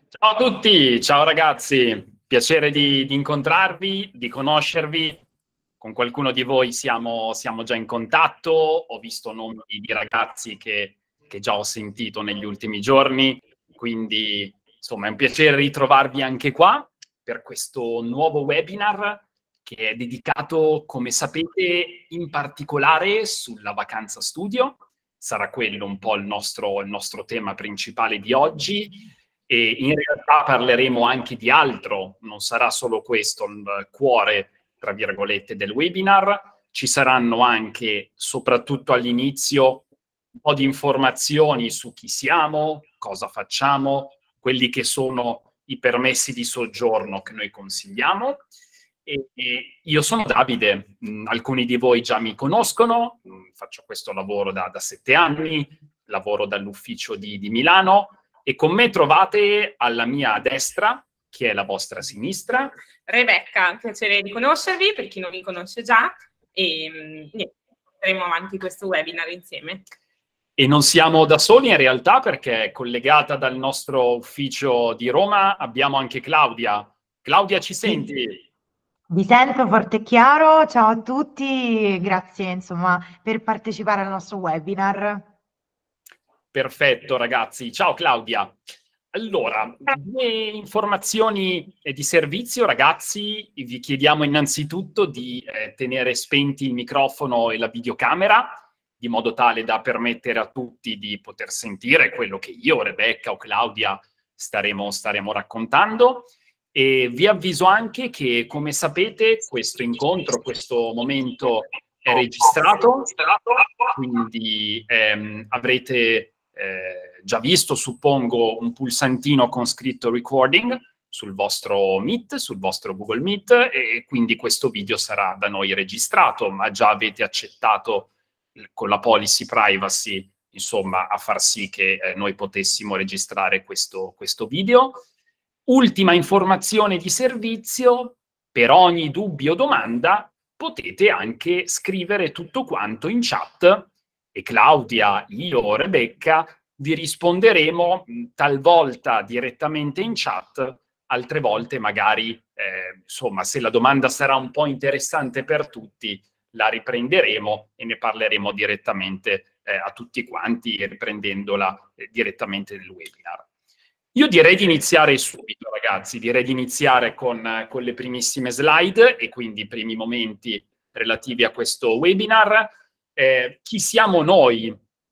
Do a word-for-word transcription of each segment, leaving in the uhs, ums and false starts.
Ciao a tutti, ciao ragazzi, piacere di, di incontrarvi, di conoscervi. Con qualcuno di voi siamo, siamo già in contatto, ho visto nomi di ragazzi che, che già ho sentito negli ultimi giorni, quindi insomma è un piacere ritrovarvi anche qua per questo nuovo webinar che è dedicato, come sapete, in particolare sulla vacanza studio. Sarà quello un po' il nostro, il nostro tema principale di oggi. E in realtà parleremo anche di altro, non sarà solo questo il cuore, tra virgolette, del webinar. Ci saranno anche, soprattutto all'inizio, un po' di informazioni su chi siamo, cosa facciamo, quelli che sono i permessi di soggiorno che noi consigliamo. E, e io sono Davide, mh, alcuni di voi già mi conoscono, mh, faccio questo lavoro da, da sette anni, lavoro dall'ufficio di, di Milano, e con me trovate alla mia destra, chi è la vostra sinistra? Rebecca, piacere di conoscervi, per chi non mi conosce già, e niente, porteremo avanti questo webinar insieme. E non siamo da soli in realtà, perché collegata dal nostro ufficio di Roma abbiamo anche Claudia. Claudia, ci senti? Vi sento forte e chiaro, ciao a tutti, grazie insomma per partecipare al nostro webinar. Perfetto ragazzi, ciao Claudia. Allora, due informazioni di servizio, ragazzi. Vi chiediamo innanzitutto di eh, tenere spenti il microfono e la videocamera, di modo tale da permettere a tutti di poter sentire quello che io, Rebecca o Claudia staremo, staremo raccontando. E vi avviso anche che, come sapete, questo incontro, questo momento è registrato, quindi ehm, avrete Eh, già visto, suppongo, un pulsantino con scritto recording sul vostro Meet, sul vostro Google Meet, e quindi questo video sarà da noi registrato, ma già avete accettato con la policy privacy, insomma, a far sì che eh, noi potessimo registrare questo, questo video. Ultima informazione di servizio: per ogni dubbio o domanda potete anche scrivere tutto quanto in chat, e Claudia, io o Rebecca vi risponderemo talvolta direttamente in chat, altre volte magari, eh, insomma, se la domanda sarà un po' interessante per tutti, la riprenderemo e ne parleremo direttamente eh, a tutti quanti, riprendendola eh, direttamente nel webinar. Io direi di iniziare subito, ragazzi, direi di iniziare con, con le primissime slide e quindi i primi momenti relativi a questo webinar. Eh, chi siamo noi?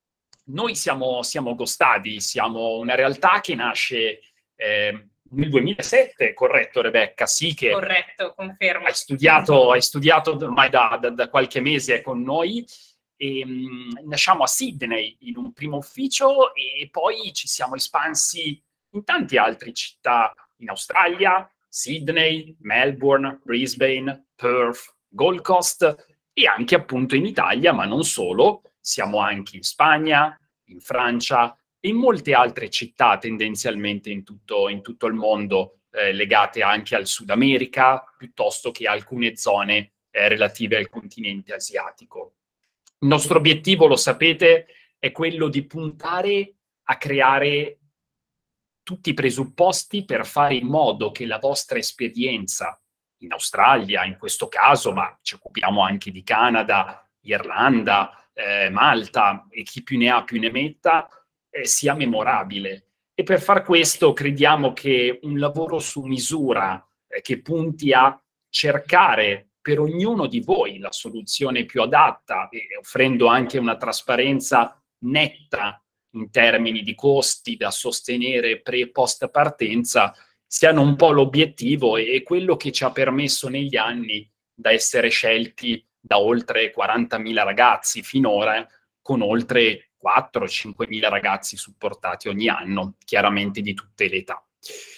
Noi siamo, siamo GoStudy, siamo una realtà che nasce eh, nel duemilasette, corretto Rebecca? Sì, che corretto, confermo. Hai studiato, hai studiato ormai da, da, da qualche mese con noi, e mh, nasciamo a Sydney in un primo ufficio e poi ci siamo espansi in tante altre città in Australia, Sydney, Melbourne, Brisbane, Perth, Gold Coast, e anche appunto in Italia, ma non solo. Siamo anche in Spagna, in Francia e in molte altre città tendenzialmente in tutto, in tutto il mondo, eh, legate anche al Sud America, piuttosto che alcune zone eh, relative al continente asiatico. Il nostro obiettivo, lo sapete, è quello di puntare a creare tutti i presupposti per fare in modo che la vostra esperienza in Australia, in questo caso, ma ci occupiamo anche di Canada, Irlanda, eh, Malta, e chi più ne ha più ne metta, eh, sia memorabile. E per far questo crediamo che un lavoro su misura eh, che punti a cercare per ognuno di voi la soluzione più adatta, e offrendo anche una trasparenza netta in termini di costi da sostenere pre e post partenza, siano un po' l'obiettivo e quello che ci ha permesso negli anni da essere scelti da oltre quarantamila ragazzi finora, con oltre quattro cinquemila ragazzi supportati ogni anno, chiaramente di tutte le età.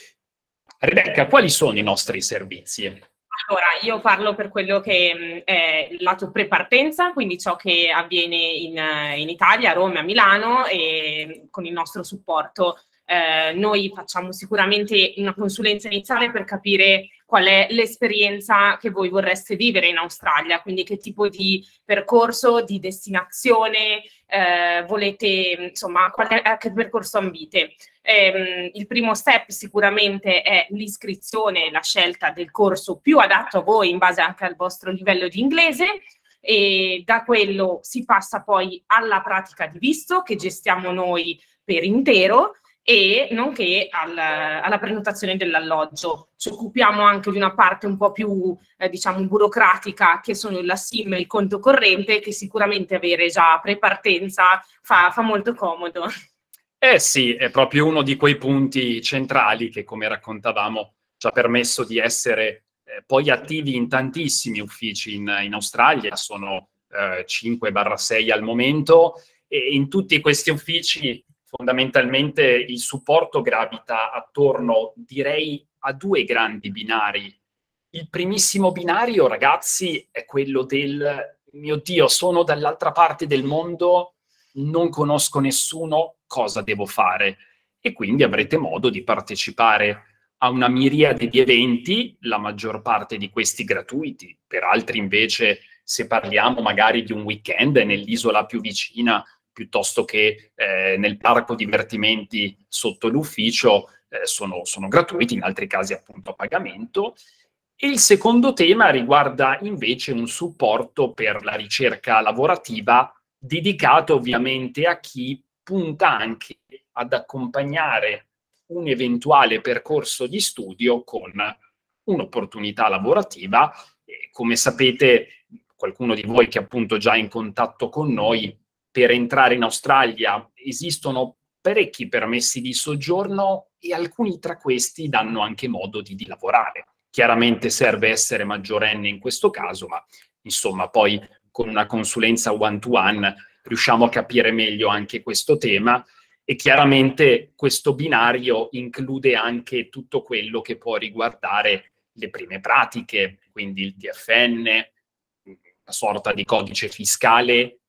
Rebecca, quali sono i nostri servizi? Allora, io parlo per quello che è il lato prepartenza, quindi ciò che avviene in, in Italia, a Roma, a Milano, e con il nostro supporto Eh, noi facciamo sicuramente una consulenza iniziale per capire qual è l'esperienza che voi vorreste vivere in Australia, quindi che tipo di percorso, di destinazione eh, volete, insomma, qual è, a che percorso ambite. Eh, il primo step sicuramente è l'iscrizione, la scelta del corso più adatto a voi in base anche al vostro livello di inglese, e da quello si passa poi alla pratica di visto che gestiamo noi per intero, e nonché al, alla prenotazione dell'alloggio. Ci occupiamo anche di una parte un po' più, eh, diciamo, burocratica, che sono la S I M e il conto corrente, che sicuramente avere già a prepartenza fa, fa molto comodo. Eh sì, è proprio uno di quei punti centrali che, come raccontavamo, ci ha permesso di essere eh, poi attivi in tantissimi uffici in, in Australia, sono eh, cinque sei al momento, e in tutti questi uffici fondamentalmente il supporto gravita attorno, direi, a due grandi binari. Il primissimo binario, ragazzi, è quello del mio Dio, sono dall'altra parte del mondo, non conosco nessuno, cosa devo fare? E quindi avrete modo di partecipare a una miriade di eventi, la maggior parte di questi gratuiti, per altri invece, se parliamo magari di un weekend nell'isola più vicina, piuttosto che eh, nel parco divertimenti sotto l'ufficio, eh, sono, sono gratuiti, in altri casi appunto a pagamento. E il secondo tema riguarda invece un supporto per la ricerca lavorativa, dedicato ovviamente a chi punta anche ad accompagnare un eventuale percorso di studio con un'opportunità lavorativa. E come sapete, qualcuno di voi che è appunto già in contatto con noi, per entrare in Australia esistono parecchi permessi di soggiorno e alcuni tra questi danno anche modo di, di lavorare. Chiaramente serve essere maggiorenne in questo caso, ma insomma poi con una consulenza one-to-one riusciamo a capire meglio anche questo tema, e chiaramente questo binario include anche tutto quello che può riguardare le prime pratiche, quindi il T F N, una sorta di codice fiscale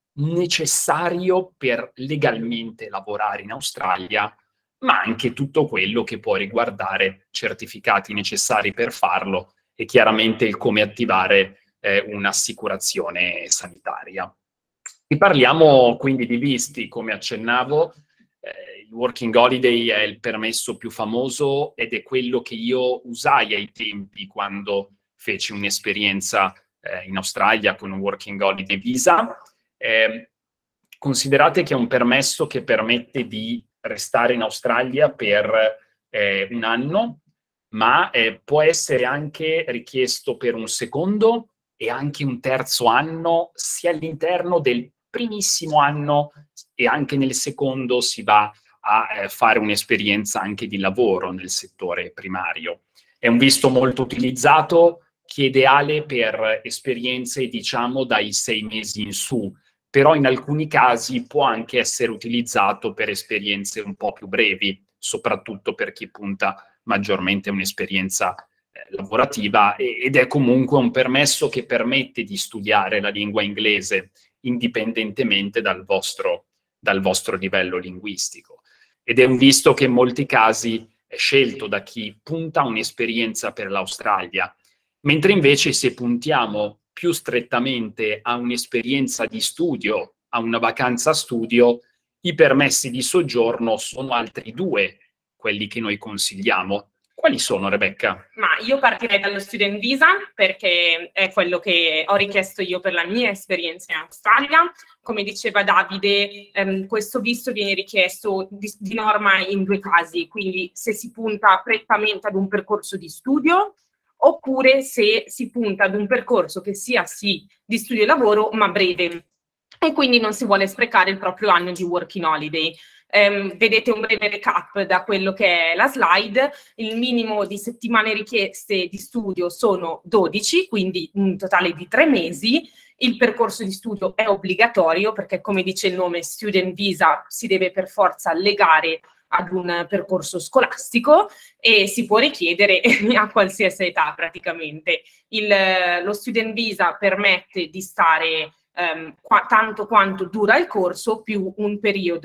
necessario per legalmente lavorare in Australia, ma anche tutto quello che può riguardare certificati necessari per farlo e chiaramente il come attivare eh, un'assicurazione sanitaria. E parliamo quindi di visti, come accennavo. Eh, il Working Holiday è il permesso più famoso ed è quello che io usai ai tempi quando feci un'esperienza eh, in Australia con un Working Holiday Visa. Eh, considerate che è un permesso che permette di restare in Australia per eh, un anno, ma eh, può essere anche richiesto per un secondo e anche un terzo anno, sia all'interno del primissimo anno e anche nel secondo si va a eh, fare un'esperienza anche di lavoro nel settore primario. È un visto molto utilizzato, che è ideale per esperienze, diciamo, dai sei mesi in su, però in alcuni casi può anche essere utilizzato per esperienze un po' più brevi, soprattutto per chi punta maggiormente a un'esperienza eh, lavorativa, ed è comunque un permesso che permette di studiare la lingua inglese indipendentemente dal vostro, dal vostro livello linguistico. Ed è un visto che in molti casi è scelto da chi punta a un'esperienza per l'Australia, mentre invece se puntiamo più strettamente a un'esperienza di studio, a una vacanza studio, i permessi di soggiorno sono altri due, quelli che noi consigliamo. Quali sono, Rebecca? Ma io partirei dallo Student Visa, perché è quello che ho richiesto io per la mia esperienza in Australia. Come diceva Davide, ehm, questo visto viene richiesto di, di norma in due casi, quindi se si punta prettamente ad un percorso di studio, oppure se si punta ad un percorso che sia sì di studio e lavoro, ma breve, e quindi non si vuole sprecare il proprio anno di Working Holiday. Um, vedete un breve recap da quello che è la slide. Il minimo di settimane richieste di studio sono dodici, quindi un totale di tre mesi. Il percorso di studio è obbligatorio perché, come dice il nome, Student Visa, si deve per forza legare ad un percorso scolastico e si può richiedere a qualsiasi età praticamente. Il, lo Student Visa permette di stare um, qua, tanto quanto dura il corso più un periodo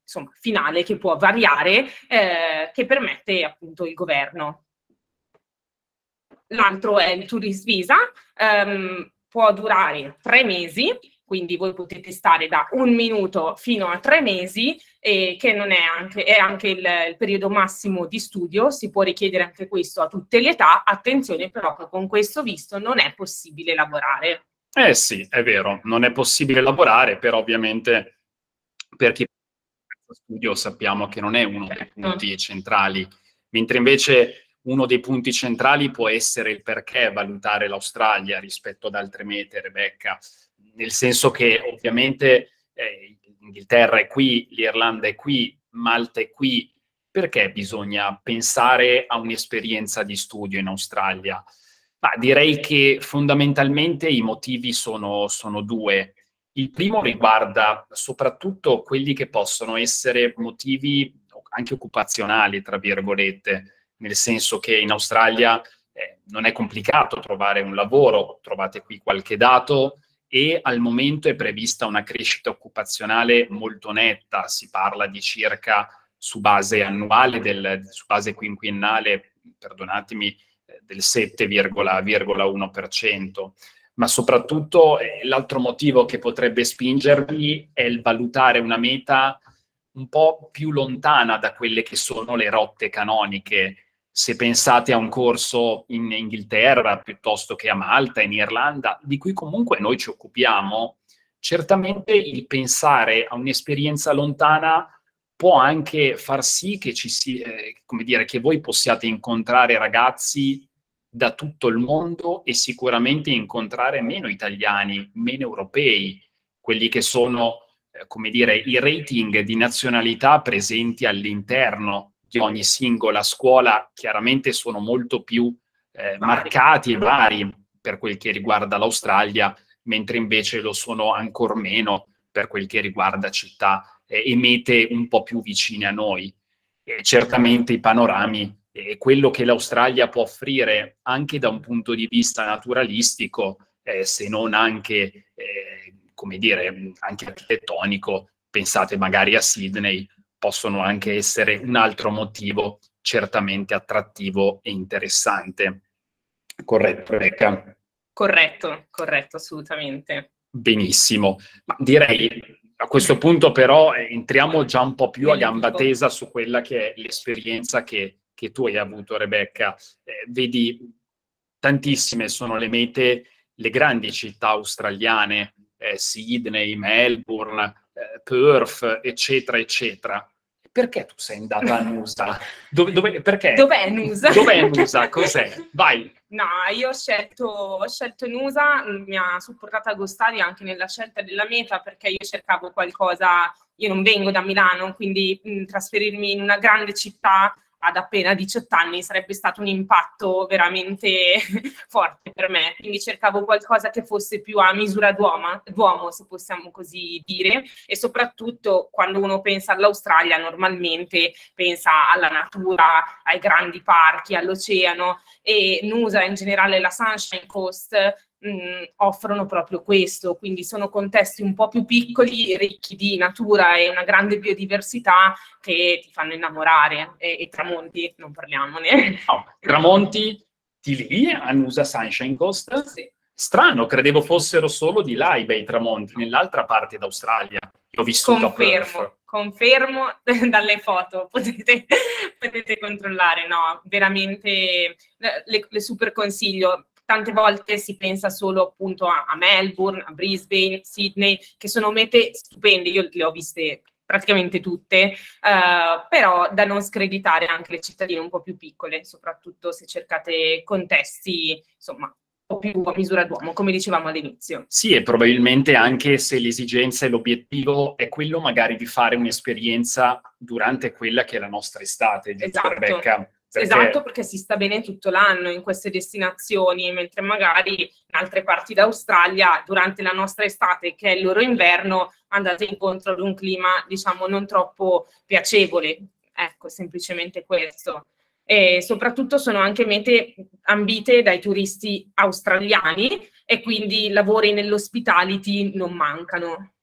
insomma, finale che può variare, eh, che permette appunto il governo. L'altro è il Tourist Visa, ehm, può durare tre mesi, quindi voi potete stare da un minuto fino a tre mesi, e che non è anche, è anche il, il periodo massimo di studio, si può richiedere anche questo a tutte le età. Attenzione però che con questo visto non è possibile lavorare. Eh sì, è vero, non è possibile lavorare, però ovviamente per chi fa studio sappiamo che non è uno dei punti centrali, mentre invece uno dei punti centrali può essere il perché valutare l'Australia rispetto ad altre mete, Rebecca, nel senso che ovviamente eh, l'Inghilterra è qui, l'Irlanda è qui, Malta è qui, perché bisogna pensare a un'esperienza di studio in Australia? Ma direi che fondamentalmente i motivi sono, sono due. Il primo riguarda soprattutto quelli che possono essere motivi anche occupazionali, tra virgolette, nel senso che in Australia eh, non è complicato trovare un lavoro, trovate qui qualche dato, e al momento è prevista una crescita occupazionale molto netta, si parla di circa su base annuale, del, su base quinquennale, perdonatemi, del sette virgola uno per cento. Ma soprattutto eh, l'altro motivo che potrebbe spingervi è il valutare una meta un po' più lontana da quelle che sono le rotte canoniche. Se pensate a un corso in Inghilterra piuttosto che a Malta, in Irlanda, di cui comunque noi ci occupiamo, certamente il pensare a un'esperienza lontana può anche far sì che ci si, eh, come dire, che voi possiate incontrare ragazzi da tutto il mondo e sicuramente incontrare meno italiani, meno europei, quelli che sono, eh, come dire, i rating di nazionalità presenti all'interno di ogni singola scuola, chiaramente sono molto più eh, marcati e vari per quel che riguarda l'Australia, mentre invece lo sono ancor meno per quel che riguarda città eh, e mete un po' più vicine a noi. E certamente i panorami e quello che l'Australia può offrire anche da un punto di vista naturalistico, eh, se non anche, eh, come dire, anche architettonico, pensate magari a Sydney, possono anche essere un altro motivo certamente attrattivo e interessante. Corretto, Rebecca? Corretto, corretto, assolutamente. Benissimo. Ma direi a questo punto però eh, entriamo già un po' più a gamba tesa su quella che è l'esperienza che, che tu hai avuto, Rebecca. Eh, vedi, tantissime sono le mete, le grandi città australiane, eh, Sydney, Melbourne, eh, Perth, eccetera, eccetera. Perché tu sei andata a Nusa? Dove, dove, perché? Dov'è Nusa? Dov'è Nusa? Cos'è? Vai. No, io ho scelto, ho scelto Nusa, mi ha supportata Agostaria anche nella scelta della meta, perché io cercavo qualcosa, io non vengo da Milano, quindi mh, trasferirmi in una grande città ad appena diciotto anni sarebbe stato un impatto veramente forte per me, quindi cercavo qualcosa che fosse più a misura d'uomo, d'uomo, se possiamo così dire, e soprattutto quando uno pensa all'Australia normalmente pensa alla natura, ai grandi parchi, all'oceano, e Nusa in generale, la Sunshine Coast, mh, offrono proprio questo, quindi sono contesti un po' più piccoli, ricchi di natura e una grande biodiversità che ti fanno innamorare, e, e tramonti non parliamone. No, tramonti di lì a Nusa Sunshine Coast? Sì. Strano, credevo fossero solo di là i bei tramonti, nell'altra parte d'Australia. Io ho vissuto Confermo, a confermo dalle foto, potete, potete controllare, no, veramente le, le super consiglio. Tante volte si pensa solo appunto a, a Melbourne, a Brisbane, Sydney, che sono mete stupende, io le ho viste praticamente tutte, uh, però da non screditare anche le cittadine un po' più piccole, soprattutto se cercate contesti, insomma, un po' più a misura d'uomo, come dicevamo all'inizio. Sì, e probabilmente anche se l'esigenza e l'obiettivo è quello magari di fare un'esperienza durante quella che è la nostra estate, giusto, esatto. Rebecca? Perché... Esatto, perché si sta bene tutto l'anno in queste destinazioni, mentre magari in altre parti d'Australia, durante la nostra estate, che è il loro inverno, andate incontro ad un clima, diciamo, non troppo piacevole. Ecco, semplicemente questo. E soprattutto sono anche mete ambite dai turisti australiani e quindi lavori nell'hospitality non mancano.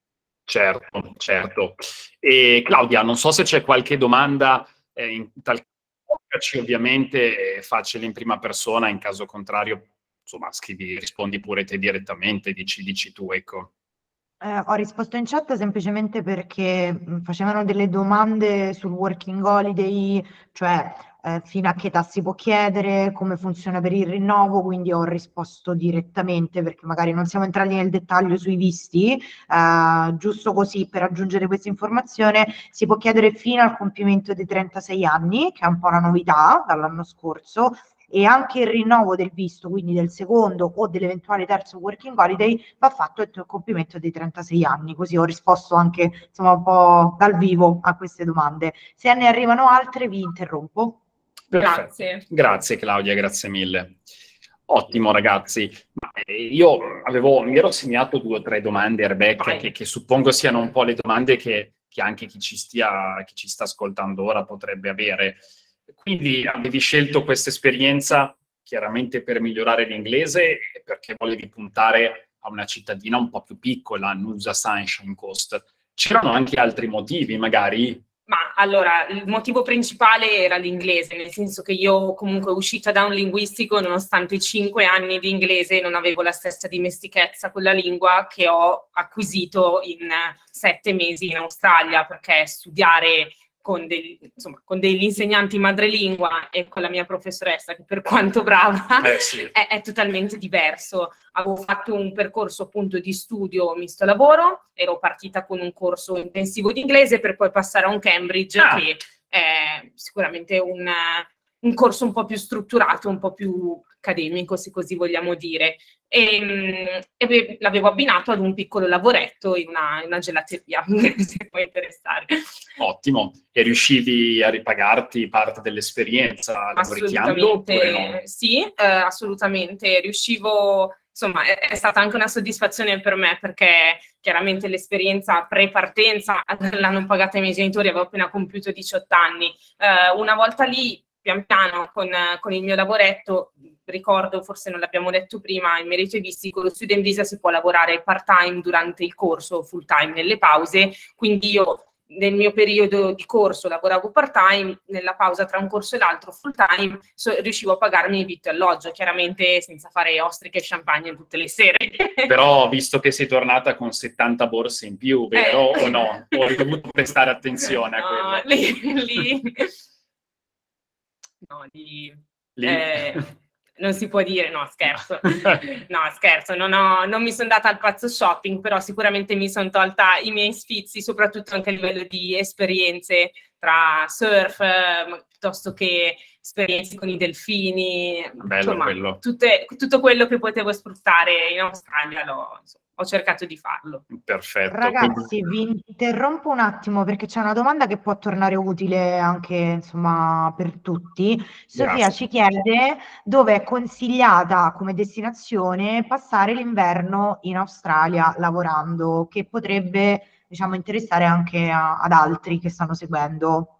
Certo, certo. E Claudia, non so se c'è qualche domanda, eh, in tal caso ovviamente è facile in prima persona, in caso contrario, insomma, scrivi, rispondi pure te direttamente, dici, dici tu, ecco. Eh, ho risposto in chat semplicemente perché mh, facevano delle domande sul working holiday, cioè eh, fino a che età si può chiedere, come funziona per il rinnovo, quindi ho risposto direttamente perché magari non siamo entrati nel dettaglio sui visti, eh, giusto così per aggiungere questa informazione, si può chiedere fino al compimento dei trentasei anni, che è un po' una novità dall'anno scorso, e anche il rinnovo del visto, quindi del secondo o dell'eventuale terzo working holiday, va fatto entro il compimento dei trentasei anni. Così ho risposto anche insomma un po' dal vivo a queste domande. Se ne arrivano altre vi interrompo. Perfetto. Grazie. Grazie Claudia, grazie mille. Ottimo ragazzi. Ma, eh, io avevo, mi ero segnato due o tre domande, Rebecca, che, che suppongo siano un po' le domande che, che anche chi ci, stia, chi ci sta ascoltando ora potrebbe avere. Quindi avevi scelto questa esperienza chiaramente per migliorare l'inglese e perché volevi puntare a una cittadina un po' più piccola, Nusa Sunshine Coast. C'erano anche altri motivi, magari? Ma allora, il motivo principale era l'inglese, nel senso che io comunque uscita da un linguistico, nonostante i cinque anni di inglese, non avevo la stessa dimestichezza con la lingua che ho acquisito in sette mesi in Australia, perché studiare con, degli, insomma, con degli insegnanti madrelingua e con la mia professoressa, che per quanto brava, eh sì. è, è totalmente diverso. Avevo fatto un percorso appunto di studio misto lavoro, ero partita con un corso intensivo di inglese per poi passare a un Cambridge, ah. che è sicuramente un, un corso un po' più strutturato, un po' più accademico, se così vogliamo dire. E, e l'avevo abbinato ad un piccolo lavoretto in una, in una gelateria, se può interessare. Ottimo. E riuscivi a ripagarti parte dell'esperienza lavoricchiando? Assolutamente, no? Sì, eh, assolutamente. Riuscivo, insomma, è, è stata anche una soddisfazione per me, perché chiaramente l'esperienza pre-partenza l'hanno pagata i miei genitori, avevo appena compiuto diciotto anni. Eh, una volta lì, pian piano, con, con il mio lavoretto, ricordo, forse non l'abbiamo detto prima, in merito ai visti, con lo student visa si può lavorare part-time durante il corso, full-time nelle pause, quindi io nel mio periodo di corso lavoravo part-time, nella pausa tra un corso e l'altro full-time, so, riuscivo a pagarmi il vitto e alloggio, chiaramente senza fare ostriche e champagne tutte le sere. Però visto che sei tornata con settanta borse in più, vero eh. o no? O hai dovuto prestare attenzione no, a quello? Lì, lì... No, lì... lì. Eh... Non si può dire, no scherzo, no scherzo, non, ho, non mi sono data al pazzo shopping, però sicuramente mi sono tolta i miei sfizi, soprattutto anche a livello di esperienze tra surf, eh, piuttosto che esperienze con i delfini, bello, insomma, quello. Tutte, tutto quello che potevo sfruttare in Australia l'ho, insomma, ho cercato di farlo. Perfetto. Ragazzi, vi interrompo un attimo perché c'è una domanda che può tornare utile anche, insomma, per tutti. Sofia Grazie. ci chiede dove è consigliata come destinazione passare l'inverno in Australia lavorando, che potrebbe, diciamo, interessare anche a, ad altri che stanno seguendo.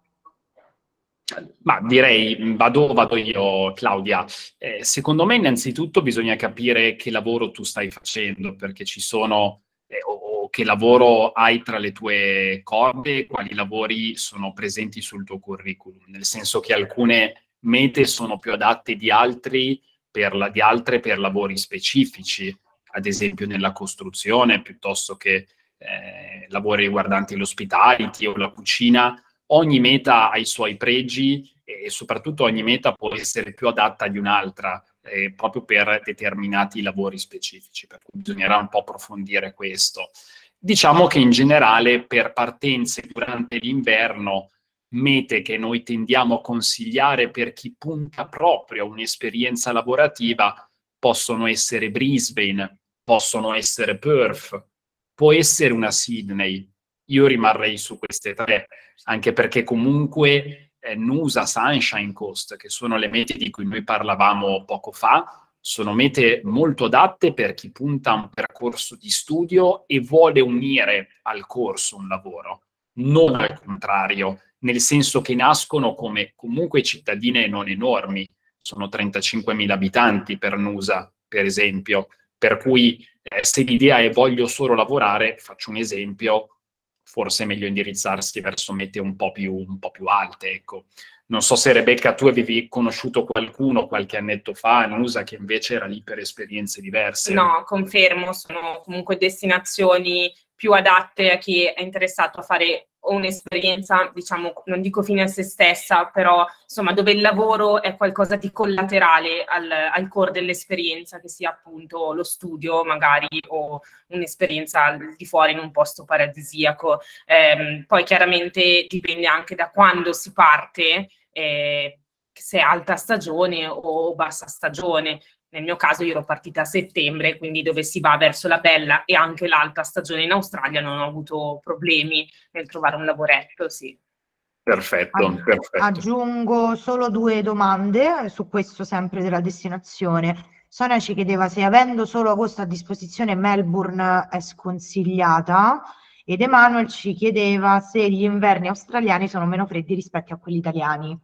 Ma direi, vado, vado io, Claudia. Eh, secondo me innanzitutto bisogna capire che lavoro tu stai facendo, perché ci sono, eh, o, o che lavoro hai tra le tue corde, quali lavori sono presenti sul tuo curriculum, nel senso che alcune mete sono più adatte di, altri per la, di altre per lavori specifici, ad esempio nella costruzione, piuttosto che eh, lavori riguardanti l'hospitality o la cucina. Ogni meta ha i suoi pregi e soprattutto ogni meta può essere più adatta di un'altra, eh, proprio per determinati lavori specifici, per cui bisognerà un po' approfondire questo. Diciamo che in generale per partenze durante l'inverno, mete che noi tendiamo a consigliare per chi punta proprio a un'esperienza lavorativa possono essere Brisbane, possono essere Perth, può essere una Sydney. Io rimarrei su queste tre, anche perché comunque eh, Nusa, Sunshine Coast, che sono le mete di cui noi parlavamo poco fa, sono mete molto adatte per chi punta a un percorso di studio e vuole unire al corso un lavoro, non al contrario, nel senso che nascono come comunque cittadine non enormi, sono trentacinquemila abitanti per Nusa, per esempio, per cui eh, se l'idea è voglio solo lavorare, faccio un esempio, forse è meglio indirizzarsi verso mete un po' più, un po' più alte, ecco. Non so se Rebecca tu avevi conosciuto qualcuno qualche annetto fa in U S A che invece era lì per esperienze diverse. No, confermo, sono comunque destinazioni più adatte a chi è interessato a fare un'esperienza, diciamo, non dico fine a se stessa, però insomma dove il lavoro è qualcosa di collaterale al, al core dell'esperienza, che sia appunto lo studio magari o un'esperienza al di fuori in un posto paradisiaco. Eh, poi chiaramente dipende anche da quando si parte, eh, se è alta stagione o bassa stagione. Nel mio caso io ero partita a settembre, quindi dove si va verso la bella e anche l'alta stagione in Australia non ho avuto problemi nel trovare un lavoretto, sì. Perfetto, Aggi- perfetto. Aggiungo solo due domande su questo sempre della destinazione. Sonia ci chiedeva se avendo solo agosto a disposizione Melbourne è sconsigliata ed Emanuel ci chiedeva se gli inverni australiani sono meno freddi rispetto a quelli italiani.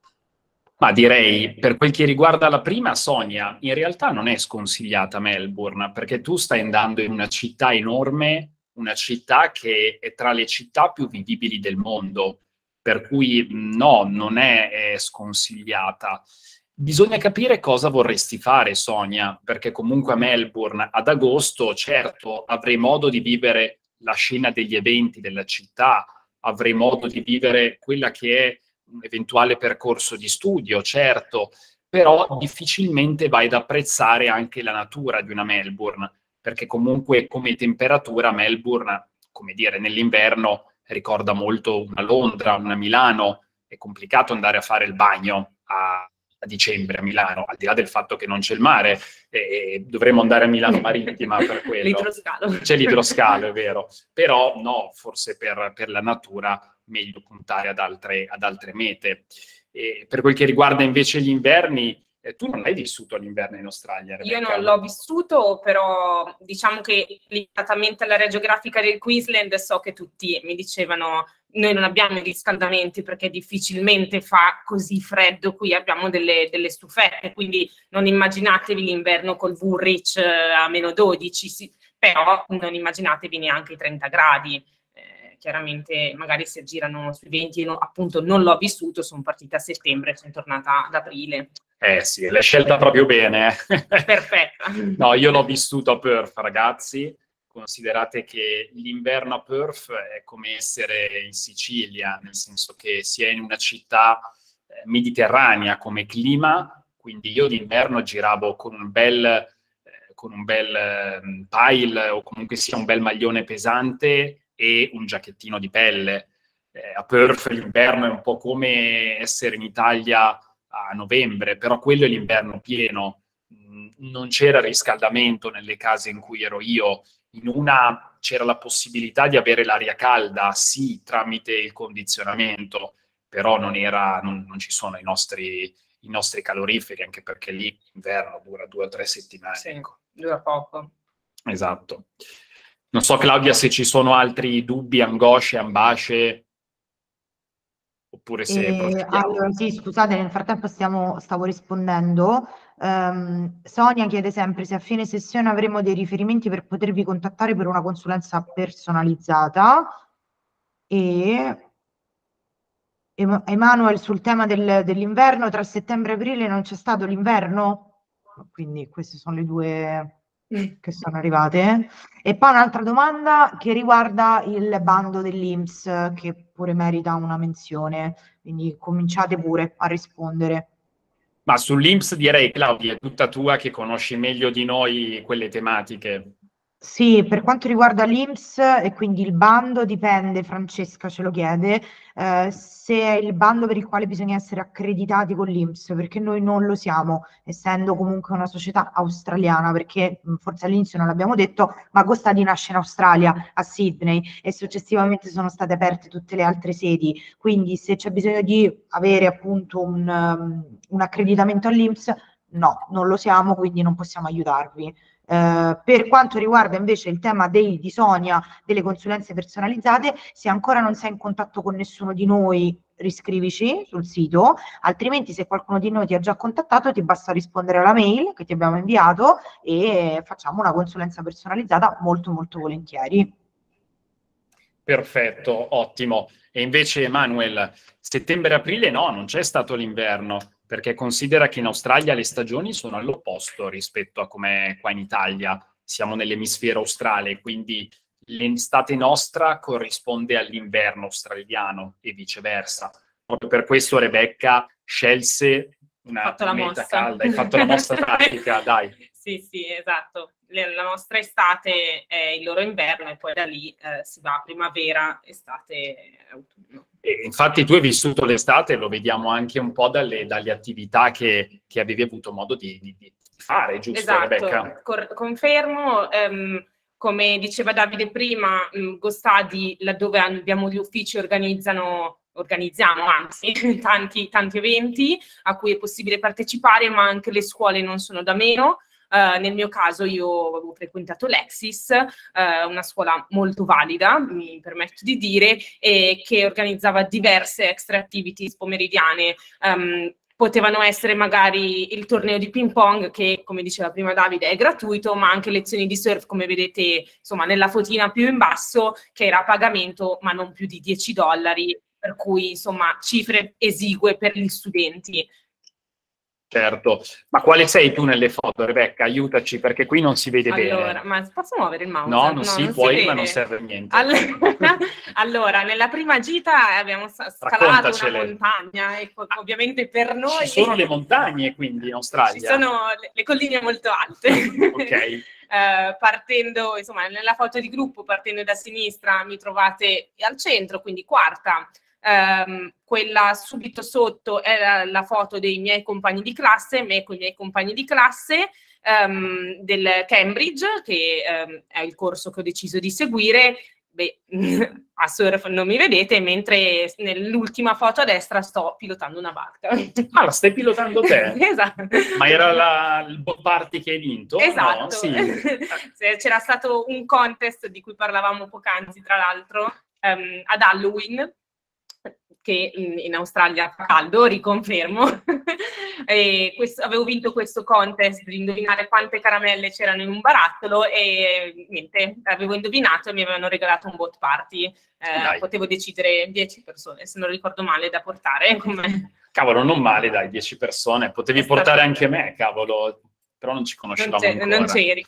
Ma direi, per quel che riguarda la prima, Sonia, in realtà non è sconsigliata Melbourne, perché tu stai andando in una città enorme, una città che è tra le città più vivibili del mondo, per cui no, non è, è sconsigliata. Bisogna capire cosa vorresti fare, Sonia, perché comunque a Melbourne ad agosto, certo, avrei modo di vivere la scena degli eventi della città, avrei modo di vivere quella che è un eventuale percorso di studio, certo, però difficilmente vai ad apprezzare anche la natura di una Melbourne, perché comunque come temperatura Melbourne, come dire, nell'inverno ricorda molto una Londra, una Milano. È complicato andare a fare il bagno a, a dicembre a Milano, al di là del fatto che non c'è il mare, e dovremmo andare a Milano Marittima per quello. L'idroscalo. C'è l'idroscalo, è vero, però no, forse per, per la natura meglio puntare ad altre, ad altre mete. E per quel che riguarda invece gli inverni, eh, tu non hai vissuto l'inverno in Australia, Rebecca? Io non l'ho vissuto, però diciamo che limitatamente all'area geografica del Queensland so che tutti mi dicevano noi non abbiamo i riscaldamenti perché difficilmente fa così freddo qui, abbiamo delle, delle stufette, quindi non immaginatevi l'inverno col Woolrich a meno dodici, sì, però non immaginatevi neanche i trenta gradi. Chiaramente magari si aggirano sui venti, no, appunto non l'ho vissuto, sono partita a settembre, sono tornata ad aprile. Eh sì, l'hai scelta proprio bene. Perfetta. No, io l'ho vissuto a Perth, ragazzi. Considerate che l'inverno a Perth è come essere in Sicilia, nel senso che si è in una città eh, mediterranea come clima, quindi io d'inverno giravo con un bel, eh, con un bel eh, pile o comunque sia un bel maglione pesante e un giacchettino di pelle. Eh, a Perth l'inverno è un po' come essere in Italia a novembre, però quello è l'inverno pieno. Mm, non c'era riscaldamento nelle case in cui ero io. In una c'era la possibilità di avere l'aria calda, sì, tramite il condizionamento, però non, era, non, non ci sono i nostri, i nostri caloriferi, anche perché lì l'inverno dura due o tre settimane. Sì, ecco. dura poco. Esatto. Non so, Claudia, se ci sono altri dubbi, angosce, ambasce, oppure se E, procediamo. allora, sì, scusate, nel frattempo stiamo, stavo rispondendo. Ehm, Sonia chiede sempre se a fine sessione avremo dei riferimenti per potervi contattare per una consulenza personalizzata. E Em- Emanuel, sul tema del- dell'inverno, tra settembre e aprile non c'è stato l'inverno? Quindi queste sono le due che sono arrivate. E poi un'altra domanda che riguarda il bando dell'I N P S, che pure merita una menzione, quindi cominciate pure a rispondere. Ma sull'I N P S direi, Claudia, è tutta tua che conosci meglio di noi quelle tematiche. Sì, per quanto riguarda l'I N P S e quindi il bando, dipende, Francesca ce lo chiede, eh, se è il bando per il quale bisogna essere accreditati con l'I N P S, perché noi non lo siamo, essendo comunque una società australiana, perché mh, forse all'inizio non l'abbiamo detto, ma Costadi nasce in Australia, a Sydney, e successivamente sono state aperte tutte le altre sedi, quindi se c'è bisogno di avere appunto un, um, un accreditamento all'I N P S, no, non lo siamo, quindi non possiamo aiutarvi. Eh, per quanto riguarda invece il tema dei, di Sonia, delle consulenze personalizzate, se ancora non sei in contatto con nessuno di noi, riscrivici sul sito, altrimenti se qualcuno di noi ti ha già contattato ti basta rispondere alla mail che ti abbiamo inviato e facciamo una consulenza personalizzata molto molto volentieri. Perfetto, ottimo. E invece, Emanuel, settembre-aprile no, non c'è stato l'inverno, perché considera che in Australia le stagioni sono all'opposto rispetto a come qua in Italia. Siamo nell'emisfero australe, quindi l'estate nostra corrisponde all'inverno australiano e viceversa. Proprio per questo Rebecca scelse una Fatto la meta mossa. calda. Hai fatto la mossa tattica, dai. Sì, sì, esatto. Le- La nostra estate è il loro inverno e poi da lì eh, si va a primavera, estate, autunno. E infatti tu hai vissuto l'estate, lo vediamo anche un po' dalle, dalle attività che, che avevi avuto modo di, di- di fare, giusto, Esatto, Rebecca? cor- confermo. Ehm, come diceva Davide prima, mh, Gostadi, laddove abbiamo gli uffici, organizzano, organizziamo anzi tanti, tanti eventi a cui è possibile partecipare, ma anche le scuole non sono da meno. Uh, nel mio caso io avevo frequentato l'Exis, uh, una scuola molto valida, mi permetto di dire, e che organizzava diverse extra activities pomeridiane. Um, potevano essere magari il torneo di ping pong che, come diceva prima Davide, è gratuito, ma anche lezioni di surf, come vedete insomma nella fotina più in basso, che era a pagamento ma non più di dieci dollari, per cui insomma cifre esigue per gli studenti. Certo, ma quale sei tu nelle foto, Rebecca? Aiutaci, perché qui non si vede Allora, bene. ma posso muovere il mouse? No, non No, si non puoi, si ma vede. non serve a niente. Allora, allora, nella prima gita abbiamo sa- scalato una Raccontacele. montagna, e po- ovviamente per noi... Ci sono le montagne, quindi, in Australia? Ci sono le, le colline molto alte. Ok. Eh, partendo, insomma, nella foto di gruppo, partendo da sinistra, mi trovate al centro, quindi quarta. Um, quella subito sotto era la foto dei miei compagni di classe, me con i miei compagni di classe um, del Cambridge, che um, è il corso che ho deciso di seguire. Beh, a surf non mi vedete, mentre nell'ultima foto a destra sto pilotando una barca. Ah, la stai pilotando te? Esatto. Ma era la, il boat party che hai vinto? Esatto. No? Sì. C'era stato un contest di cui parlavamo poc'anzi, tra l'altro, um, ad Halloween, che in, in Australia fa caldo, riconfermo. E questo, avevo vinto questo contest di indovinare quante caramelle c'erano in un barattolo e niente, avevo indovinato e mi avevano regalato un boat party. Eh, potevo decidere dieci persone, se non ricordo male, da portare. Come... Cavolo, non male, dai, dieci persone. Potevi stato... portare anche me, cavolo. Però non ci conoscevamo non ancora. Non c'eri.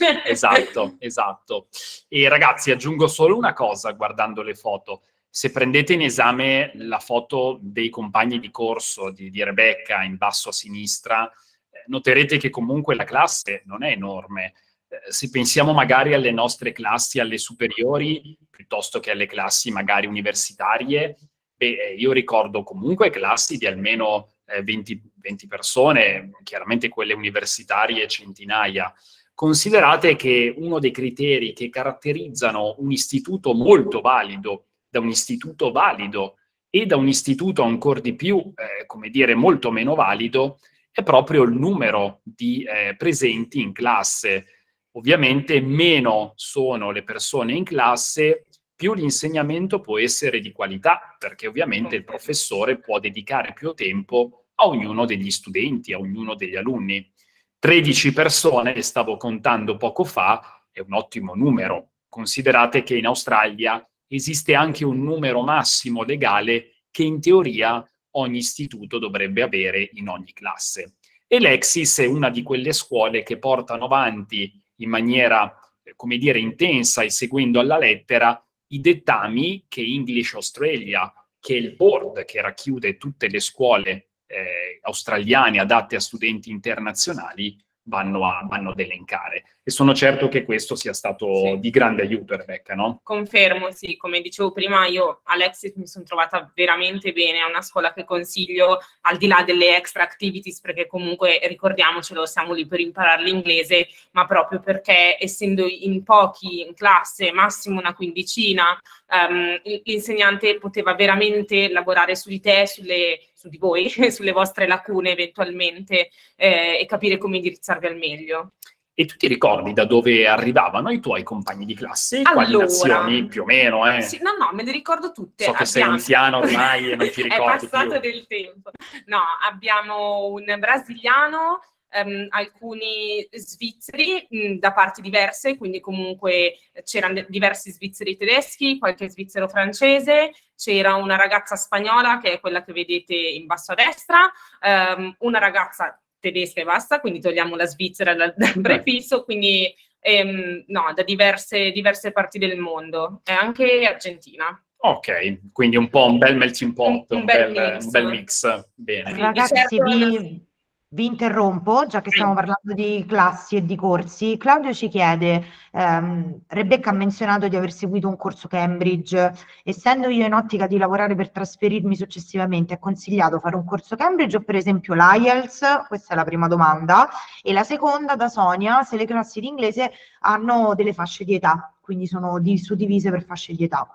Esatto, esatto. E ragazzi, aggiungo solo una cosa guardando le foto. Se prendete in esame la foto dei compagni di corso di, di Rebecca in basso a sinistra, eh, noterete che comunque la classe non è enorme. Eh, se pensiamo magari alle nostre classi, alle superiori, piuttosto che alle classi magari universitarie, beh, io ricordo comunque classi di almeno eh, venti, venti persone, chiaramente quelle universitarie centinaia. Considerate che uno dei criteri che caratterizzano un istituto molto valido, da un istituto valido e da un istituto ancora di più, eh, come dire, molto meno valido, è proprio il numero di eh, presenti in classe. Ovviamente meno sono le persone in classe, più l'insegnamento può essere di qualità, perché ovviamente il professore può dedicare più tempo a ognuno degli studenti, a ognuno degli alunni. tredici persone, le stavo contando poco fa, è un ottimo numero. Considerate che in Australia esiste anche un numero massimo legale che in teoria ogni istituto dovrebbe avere in ogni classe. E l'Exis è una di quelle scuole che portano avanti in maniera, come dire, intensa e seguendo alla lettera i dettami che English Australia, che è il board che racchiude tutte le scuole eh, australiane adatte a studenti internazionali, vanno, a, vanno ad elencare. E sono certo che questo sia stato sì. di grande aiuto, Rebecca, no? Confermo, sì. Come dicevo prima, io all'Exit mi sono trovata veramente bene, è una scuola che consiglio al di là delle extra activities, perché comunque, ricordiamocelo, siamo lì per imparare l'inglese, ma proprio perché essendo in pochi in classe, massimo una quindicina, um, l'insegnante poteva veramente lavorare su di te, sulle, su di voi, sulle vostre lacune eventualmente, eh, e capire come indirizzarvi al meglio. E tu ti ricordi da dove arrivavano i tuoi compagni di classe? Allora, quali nazioni, più o meno? Eh? Sì, no, no, me le ricordo tutte. So che abbiamo... sei anziano ormai e non ti ricordi È passato più. del tempo. No, abbiamo un brasiliano, um, alcuni svizzeri mh, da parti diverse, quindi comunque c'erano diversi svizzeri tedeschi, qualche svizzero francese, c'era una ragazza spagnola che è quella che vedete in basso a destra, um, una ragazza tedesca e basta, quindi togliamo la Svizzera dal, dal prefisso, quindi ehm, no, da diverse, diverse parti del mondo, e anche Argentina. Ok, quindi un po' un bel melting pot, un, un, bel, bel, mix. un bel mix. Bene. Ragazzi, certo, vi, vi interrompo, già che stiamo parlando di classi e di corsi. Claudio ci chiede, ehm, Rebecca ha menzionato di aver seguito un corso Cambridge. Essendo io in ottica di lavorare per trasferirmi successivamente, è consigliato fare un corso Cambridge o per esempio l'I E L T S? Questa è la prima domanda. E la seconda, da Sonia, se le classi di inglese hanno delle fasce di età, quindi sono di, suddivise per fasce di età.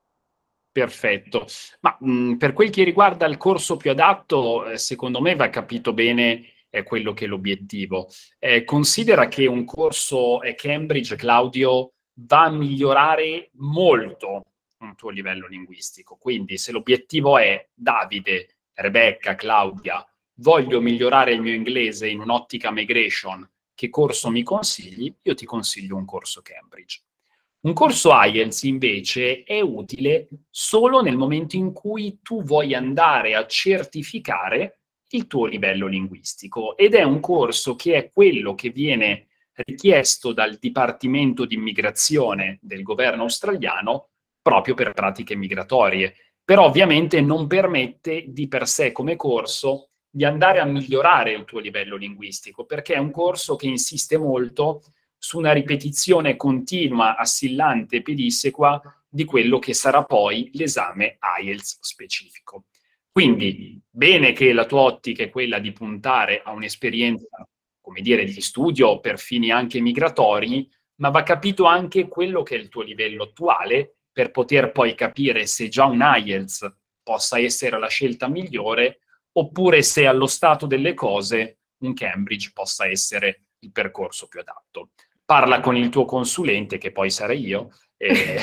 Perfetto, ma mh, per quel che riguarda il corso più adatto, eh, secondo me va capito bene eh, quello che è l'obiettivo. Eh, considera che un corso eh, Cambridge, Claudio, va a migliorare molto un tuo livello linguistico. Quindi se l'obiettivo è Davide, Rebecca, Claudia, voglio migliorare il mio inglese in un'ottica migration, che corso mi consigli? Io ti consiglio un corso Cambridge. Un corso I E L T S invece è utile solo nel momento in cui tu vuoi andare a certificare il tuo livello linguistico, ed è un corso che è quello che viene richiesto dal Dipartimento di Immigrazione del governo australiano proprio per pratiche migratorie, però ovviamente non permette di per sé come corso di andare a migliorare il tuo livello linguistico, perché è un corso che insiste molto su una ripetizione continua, assillante e pedissequa di quello che sarà poi l'esame I E L T S specifico. Quindi, bene che la tua ottica è quella di puntare a un'esperienza, come dire, di studio per fini anche migratori, ma va capito anche quello che è il tuo livello attuale per poter poi capire se già un I E L T S possa essere la scelta migliore, oppure se allo stato delle cose un Cambridge possa essere il percorso più adatto. Parla con il tuo consulente, che poi sarei io, e,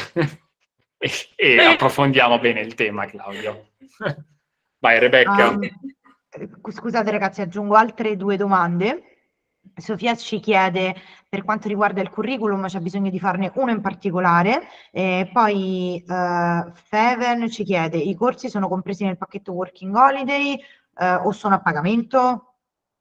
e, e approfondiamo bene il tema, Claudio. Vai, Rebecca. Um, scusate ragazzi, aggiungo altre due domande. Sofia ci chiede, per quanto riguarda il curriculum, c'è bisogno di farne uno in particolare. E poi uh, Feven ci chiede, i corsi sono compresi nel pacchetto Working Holiday uh, o sono a pagamento?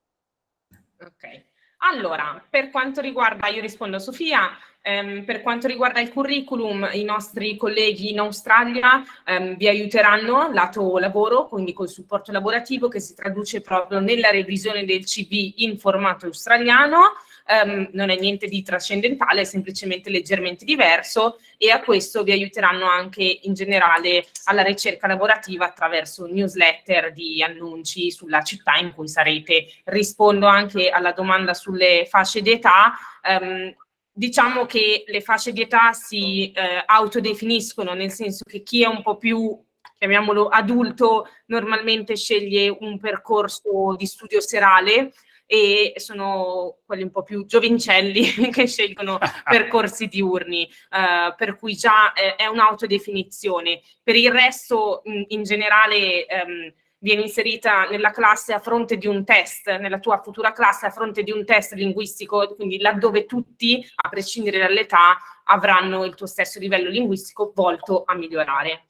Ok. Allora, per quanto riguarda, io rispondo a Sofia, ehm, per quanto riguarda il curriculum, i nostri colleghi in Australia ehm, vi aiuteranno lato lavoro, quindi col supporto lavorativo che si traduce proprio nella revisione del C V in formato australiano. Um, non è niente di trascendentale, è semplicemente leggermente diverso, e a questo vi aiuteranno anche in generale alla ricerca lavorativa attraverso newsletter di annunci sulla città in cui sarete. Rispondo anche alla domanda sulle fasce di età. Um, diciamo che le fasce di età si eh, autodefiniscono, nel senso che chi è un po' più, chiamiamolo adulto, normalmente sceglie un percorso di studio serale, e sono quelli un po' più giovincelli che scelgono percorsi diurni, uh, per cui già eh, è un'autodefinizione. Per il resto, in, in generale, um, viene inserita nella classe a fronte di un test, nella tua futura classe a fronte di un test linguistico, quindi laddove tutti, a prescindere dall'età, avranno il tuo stesso livello linguistico volto a migliorare.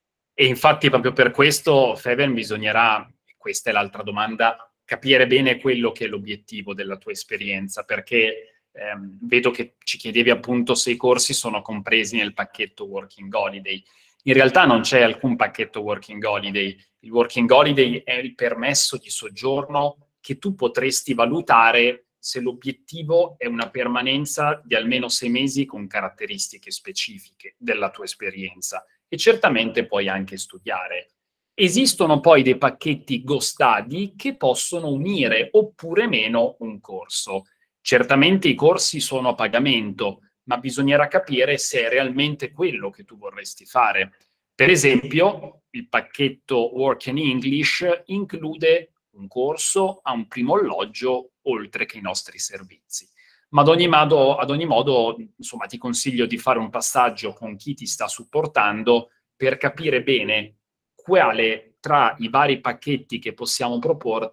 E infatti proprio per questo, Feven, bisognerà, questa è l'altra domanda, capire bene quello che è l'obiettivo della tua esperienza, perché ehm, vedo che ci chiedevi appunto se i corsi sono compresi nel pacchetto Working Holiday. In realtà non c'è alcun pacchetto Working Holiday. Il Working Holiday è il permesso di soggiorno che tu potresti valutare se l'obiettivo è una permanenza di almeno sei mesi con caratteristiche specifiche della tua esperienza, e certamente puoi anche studiare. Esistono poi dei pacchetti Go Study che possono unire oppure meno un corso. Certamente i corsi sono a pagamento, ma bisognerà capire se è realmente quello che tu vorresti fare. Per esempio, il pacchetto Work in English include un corso a un primo alloggio, oltre che i nostri servizi. Ma ad ogni modo, ad ogni modo, insomma, ti consiglio di fare un passaggio con chi ti sta supportando per capire bene quale tra i vari pacchetti che possiamo proporti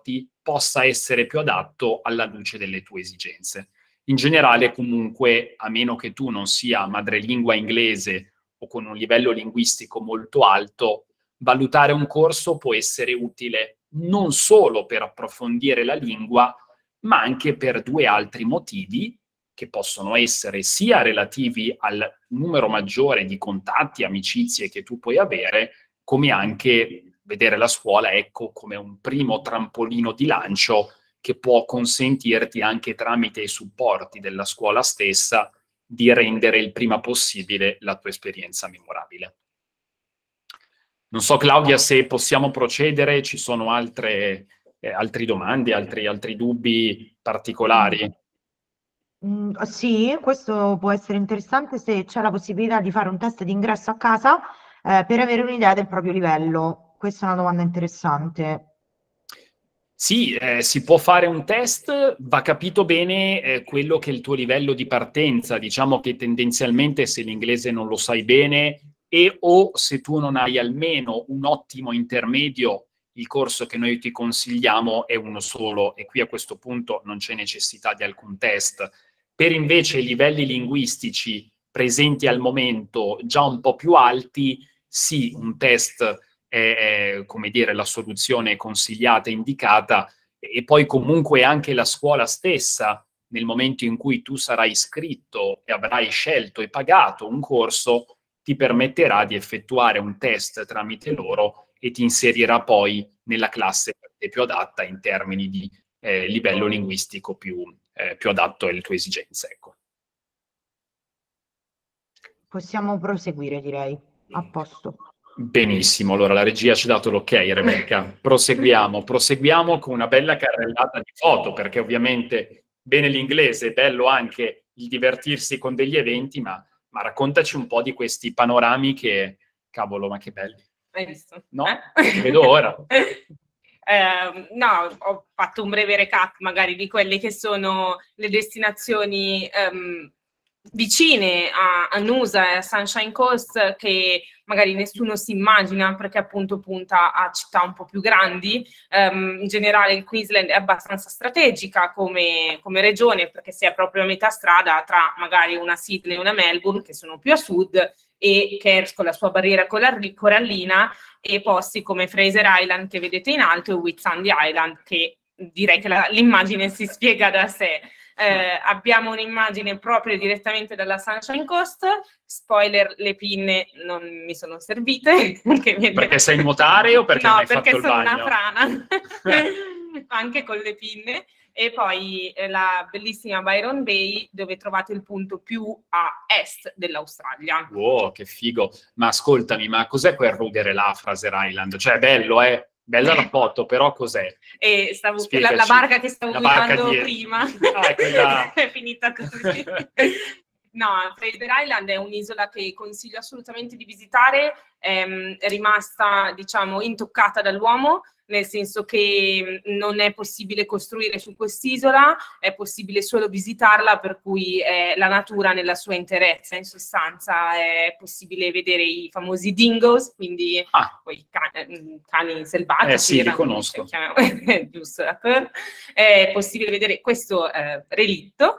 possa essere più adatto alla luce delle tue esigenze. In generale, comunque, a meno che tu non sia madrelingua inglese o con un livello linguistico molto alto, valutare un corso può essere utile non solo per approfondire la lingua, ma anche per due altri motivi che possono essere sia relativi al numero maggiore di contatti, amicizie che tu puoi avere, come anche vedere la scuola, ecco, come un primo trampolino di lancio che può consentirti anche tramite i supporti della scuola stessa di rendere il prima possibile la tua esperienza memorabile. Non so, Claudia, se possiamo procedere, ci sono altre, eh, altre domande, altri, altri dubbi particolari? Mm, sì, questo può essere interessante se c'è la possibilità di fare un test di ingresso a casa eh, per avere un'idea del proprio livello. Questa è una domanda interessante. Sì, eh, si può fare un test, va capito bene eh, quello che è il tuo livello di partenza. Diciamo che tendenzialmente se l'inglese non lo sai bene e o se tu non hai almeno un ottimo intermedio, il corso che noi ti consigliamo è uno solo e qui a questo punto non c'è necessità di alcun test. Per invece i livelli linguistici presenti al momento già un po' più alti, sì, un test è, è, come dire, la soluzione consigliata e indicata, e poi comunque anche la scuola stessa, nel momento in cui tu sarai iscritto e avrai scelto e pagato un corso, ti permetterà di effettuare un test tramite loro e ti inserirà poi nella classe più adatta in termini di eh, livello linguistico più, eh, più adatto alle tue esigenze. Ecco. Possiamo proseguire, direi. A posto. Benissimo, allora la regia ci ha dato l'ok, Rebecca. Proseguiamo, proseguiamo con una bella carrellata di foto, perché ovviamente bene l'inglese, è bello anche il divertirsi con degli eventi, ma, ma raccontaci un po' di questi panorami che, cavolo, ma che belli. Hai visto? No, Eh? vedo ora. Eh, no, ho fatto un breve recap magari di quelle che sono le destinazioni um, vicine a, a Nusa e a Sunshine Coast, che magari nessuno si immagina perché appunto punta a città un po' più grandi. Um, in generale il Queensland è abbastanza strategica come, come regione, perché si è proprio a metà strada tra magari una Sydney e una Melbourne, che sono più a sud, e Cairns con la sua barriera corallina, e posti come Fraser Island che vedete in alto e Whitsunday Island, che direi che l'immagine si spiega da sé. Eh, abbiamo un'immagine proprio direttamente dalla Sunshine Coast. Spoiler, le pinne non mi sono servite. Perché, perché sai nuotare o perché no, non hai perché fatto il bagno? sono una frana. Anche con le pinne. E poi eh, la bellissima Byron Bay, dove trovate il punto più a est dell'Australia. Wow, che figo. Ma ascoltami, ma cos'è quel rudere là, Fraser Island? Cioè, è bello, eh? Bella la foto, però cos'è? E stavo, la, la barca che stavo guidando di... prima ah, è, quella... è finita così. No, Fraser Island è un'isola che consiglio assolutamente di visitare, è, è rimasta, diciamo, intoccata dall'uomo, nel senso che non è possibile costruire su quest'isola, è possibile solo visitarla, per cui è la natura nella sua interezza. In sostanza è possibile vedere i famosi dingoes, quindi ah. quei cani, cani selvatici. Eh sì, li conosco. Giusto, è possibile vedere questo eh, relitto.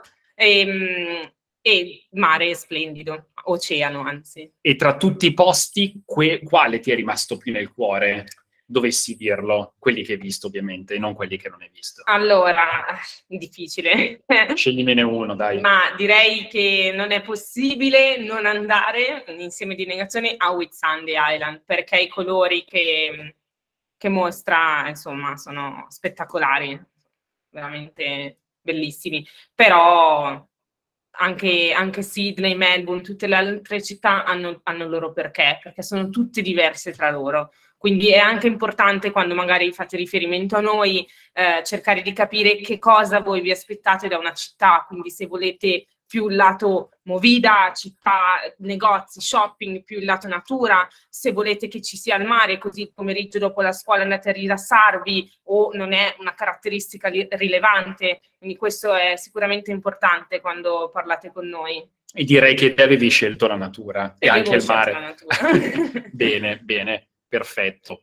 E, e mare splendido, oceano anzi. E tra tutti i posti, que- quale ti è rimasto più nel cuore? Dovessi dirlo, quelli che hai visto ovviamente, non quelli che non hai visto. Allora, difficile. Scegliene uno, dai. Ma direi che non è possibile non andare, un insieme di negazioni, a Whitsunday Island, perché i colori che, che mostra, insomma, sono spettacolari, veramente bellissimi. Però anche, anche Sydney, Melbourne, tutte le altre città hanno, hanno il loro perché, perché sono tutte diverse tra loro. Quindi è anche importante, quando magari fate riferimento a noi, eh, cercare di capire che cosa voi vi aspettate da una città. Quindi se volete più il lato movida, città, negozi, shopping, più il lato natura, se volete che ci sia il mare, così il pomeriggio dopo la scuola andate a rilassarvi, o non è una caratteristica rilevante. Quindi questo è sicuramente importante quando parlate con noi. E direi che te avevi scelto la natura e, e anche il mare. La natura. Bene, bene. Perfetto.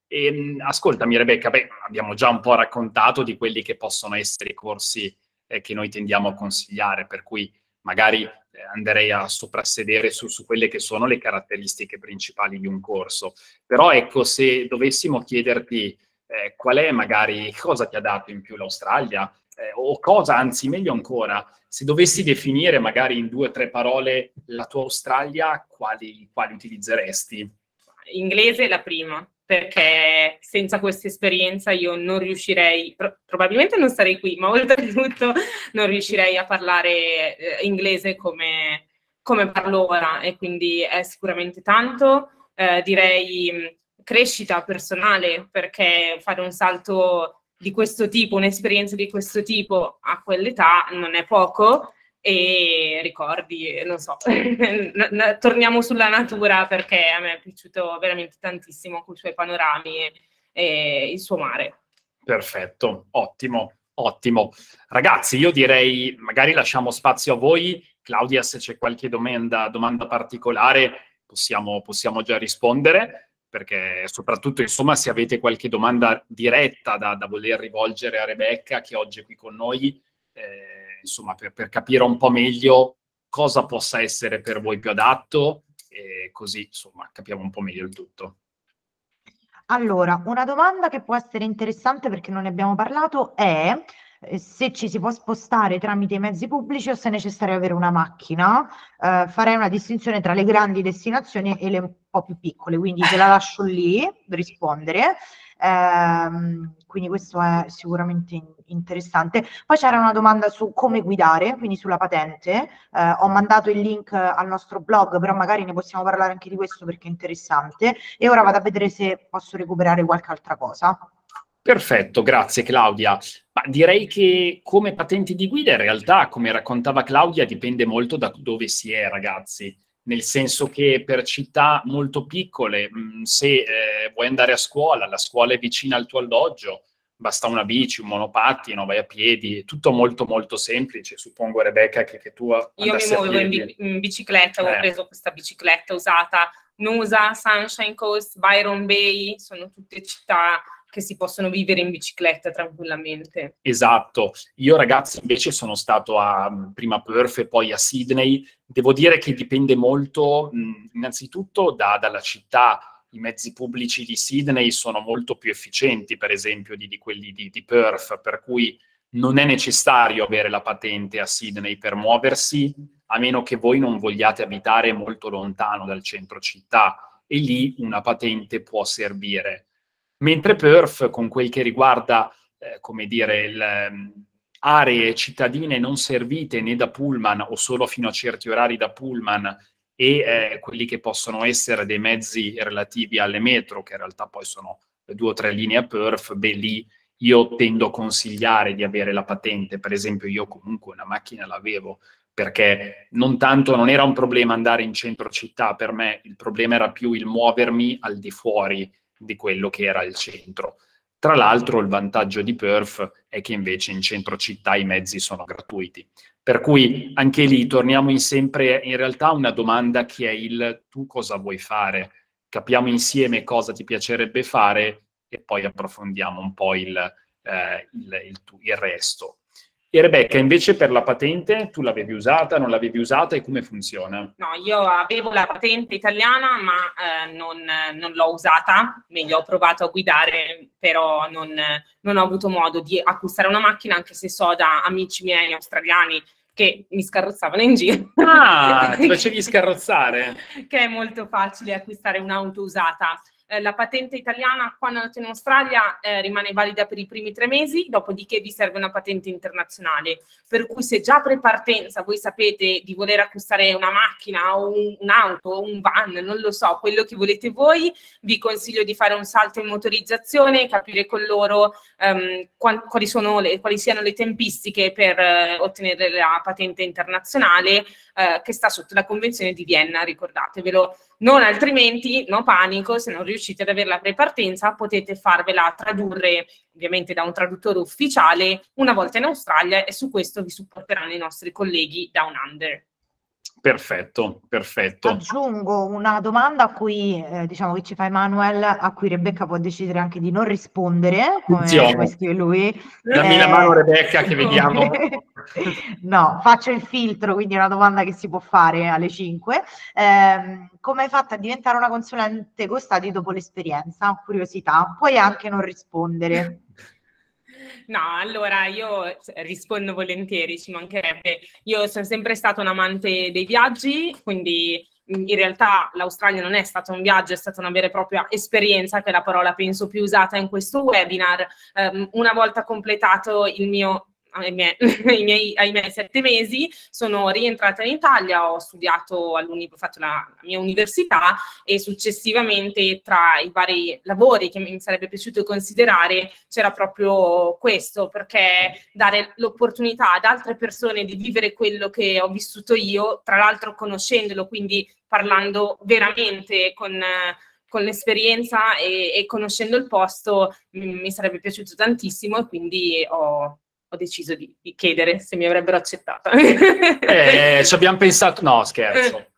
E, mh, ascoltami Rebecca, beh, abbiamo già un po' raccontato di quelli che possono essere i corsi eh, che noi tendiamo a consigliare, per cui magari eh, andrei a soprassedere su, su quelle che sono le caratteristiche principali di un corso. Però ecco, se dovessimo chiederti eh, qual è magari, cosa ti ha dato in più l'Australia, eh, o cosa, anzi meglio ancora, se dovessi definire magari in due o tre parole la tua Australia, quali, quali utilizzeresti? Inglese è la prima, perché senza questa esperienza io non riuscirei, pro- probabilmente non sarei qui, ma oltretutto non riuscirei a parlare eh, inglese come, come parlo ora, e quindi è sicuramente tanto. Eh, direi mh, crescita personale, perché fare un salto di questo tipo, un'esperienza di questo tipo a quell'età non è poco. E ricordi, non so, torniamo sulla natura, perché a me è piaciuto veramente tantissimo con i suoi panorami e, e il suo mare. Perfetto, ottimo, ottimo. Ragazzi, io direi magari lasciamo spazio a voi. Claudia, se c'è qualche domanda, domanda particolare, possiamo, possiamo già rispondere, perché soprattutto, insomma, se avete qualche domanda diretta da, da voler rivolgere a Rebecca, che oggi è qui con noi, eh, insomma, per, per capire un po' meglio cosa possa essere per voi più adatto, e così, insomma, capiamo un po' meglio il tutto. Allora, una domanda che può essere interessante perché non ne abbiamo parlato è eh, se ci si può spostare tramite i mezzi pubblici o se è necessario avere una macchina. Eh, farei una distinzione tra le grandi destinazioni e le un po' più piccole, quindi te la lascio lì rispondere. Ehm, quindi questo è sicuramente in- interessante. Poi c'era una domanda su come guidare, quindi sulla patente. Eh, ho mandato il link al nostro blog, però magari ne possiamo parlare anche di questo perché è interessante. E ora vado a vedere se posso recuperare qualche altra cosa. Perfetto, grazie Claudia. Ma direi che come patenti di guida in realtà, come raccontava Claudia, dipende molto da dove si è, ragazzi. Nel senso che per città molto piccole, mh, se eh, vuoi andare a scuola, la scuola è vicina al tuo alloggio, basta una bici, un monopattino, vai a piedi, è tutto molto molto semplice. Suppongo, Rebecca, che, che tu Io mi andassi a muovo in, piedi. bi- in bicicletta, ho Eh. preso questa bicicletta usata, Nusa, Sunshine Coast, Byron Bay, sono tutte città che si possono vivere in bicicletta tranquillamente. Esatto, io ragazzi invece sono stato a prima Perth e poi a Sydney. Devo dire che dipende molto, mh, innanzitutto da, dalla città. I mezzi pubblici di Sydney sono molto più efficienti, per esempio, di, di quelli di, di Perth, per cui non è necessario avere la patente a Sydney per muoversi, a meno che voi non vogliate abitare molto lontano dal centro città, e lì una patente può servire. Mentre Perth, con quel che riguarda, eh, come dire, le um, aree cittadine non servite né da pullman o solo fino a certi orari da pullman, e eh, quelli che possono essere dei mezzi relativi alle metro, che in realtà poi sono due o tre linee a Perth, beh lì io tendo a consigliare di avere la patente. Per esempio io comunque una macchina l'avevo, perché non tanto non era un problema andare in centro città per me, il problema era più il muovermi al di fuori di quello che era il centro. Tra l'altro il vantaggio di Perth è che invece in centro città i mezzi sono gratuiti. Per cui anche lì torniamo in sempre in realtà a una domanda che è il tu cosa vuoi fare? Capiamo insieme cosa ti piacerebbe fare e poi approfondiamo un po' il, eh, il, il, il resto. E Rebecca, invece per la patente, tu l'avevi usata, non l'avevi usata e come funziona? No, io avevo la patente italiana, ma eh, non, non l'ho usata, meglio ho provato a guidare, però non, non ho avuto modo di acquistare una macchina, anche se so da amici miei australiani che mi scarrozzavano in giro. Ah, ti facevi scarrozzare? Che è molto facile acquistare un'auto usata. Eh, la patente italiana quando andate in Australia eh, rimane valida per i primi tre mesi, dopodiché vi serve una patente internazionale, per cui se già pre-partenza voi sapete di voler acquistare una macchina o un, un'auto o un van, non lo so, quello che volete voi, vi consiglio di fare un salto in motorizzazione, capire con loro um, quali, sono le, quali siano le tempistiche per uh, ottenere la patente internazionale uh, che sta sotto la Convenzione di Vienna, ricordatevelo. Non altrimenti, no panico, se non riuscite ad avere la prepartenza potete farvela tradurre ovviamente da un traduttore ufficiale una volta in Australia, e su questo vi supporteranno i nostri colleghi Down Under. Perfetto, perfetto. Aggiungo una domanda a cui, eh, diciamo, che ci fa Emanuel, a cui Rebecca può decidere anche di non rispondere, come, come scrive lui. Dammi eh, la mano, Rebecca, che vediamo. No, faccio il filtro, quindi è una domanda che si può fare alle cinque. Eh, come hai fatto a diventare una consulente costati dopo l'esperienza? Curiosità, puoi anche non rispondere. No, allora io rispondo volentieri, ci mancherebbe. Io sono sempre stata un amante dei viaggi, quindi in realtà l'Australia non è stato un viaggio, è stata una vera e propria esperienza, che è la parola penso più usata in questo webinar. Um, una volta completato il mio ai miei, ai, miei, ai miei sette mesi sono rientrata in Italia, ho studiato all'università, ho fatto la, la mia università e successivamente tra i vari lavori che mi sarebbe piaciuto considerare c'era proprio questo, perché dare l'opportunità ad altre persone di vivere quello che ho vissuto io, tra l'altro conoscendolo, quindi parlando veramente con... con l'esperienza e, e conoscendo il posto mh, mi sarebbe piaciuto tantissimo, e quindi ho ho deciso di, di chiedere se mi avrebbero accettata. Eh, ci abbiamo pensato... No, scherzo.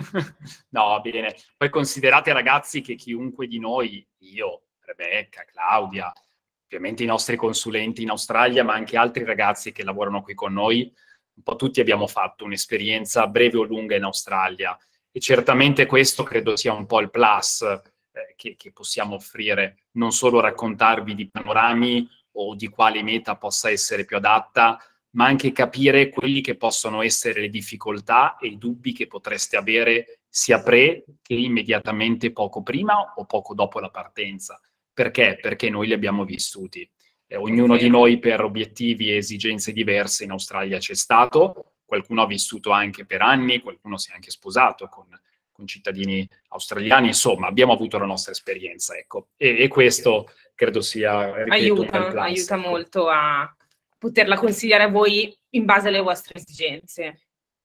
No, bene. Poi considerate, ragazzi, che chiunque di noi, io, Rebecca, Claudia, ovviamente i nostri consulenti in Australia, ma anche altri ragazzi che lavorano qui con noi, un po' tutti abbiamo fatto un'esperienza breve o lunga in Australia. E certamente questo credo sia un po' il plus eh, che, che possiamo offrire. Non solo raccontarvi di panorami o di quale meta possa essere più adatta, ma anche capire quelli che possono essere le difficoltà e i dubbi che potreste avere sia pre che immediatamente poco prima o poco dopo la partenza. Perché? Perché noi li abbiamo vissuti. Eh, ognuno di noi per obiettivi e esigenze diverse in Australia c'è stato, qualcuno ha vissuto anche per anni, qualcuno si è anche sposato con, con cittadini australiani, insomma abbiamo avuto la nostra esperienza, ecco. E, e questo credo sia... Ripeto, aiuta, aiuta molto a poterla consigliare a voi in base alle vostre esigenze.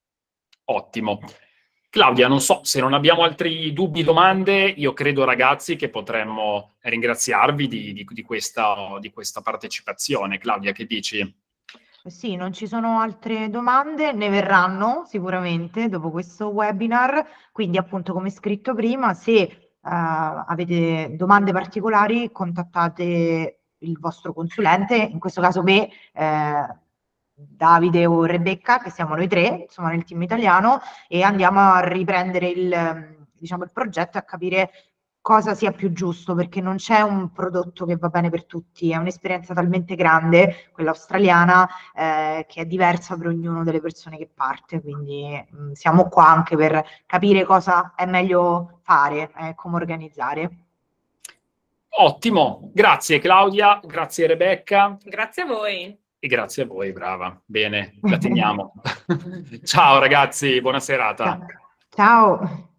Ottimo. Claudia, non so, se non abbiamo altri dubbi, domande, io credo, ragazzi, che potremmo ringraziarvi di, di, di, questa, di questa partecipazione. Claudia, che dici? Sì, non ci sono altre domande, ne verranno sicuramente dopo questo webinar, quindi appunto come scritto prima, se Uh, avete domande particolari, contattate il vostro consulente, in questo caso me, eh, Davide o Rebecca, che siamo noi tre, insomma nel team italiano, e andiamo a riprendere il, diciamo, il progetto e a capire cosa sia più giusto, perché non c'è un prodotto che va bene per tutti, è un'esperienza talmente grande, quella australiana, eh, che è diversa per ognuno delle persone che parte, quindi mh, siamo qua anche per capire cosa è meglio fare, eh, come organizzare. Ottimo, grazie Claudia, grazie Rebecca. Grazie a voi. E grazie a voi, brava. Bene, la teniamo. Ciao ragazzi, buona serata. Ciao. Ciao.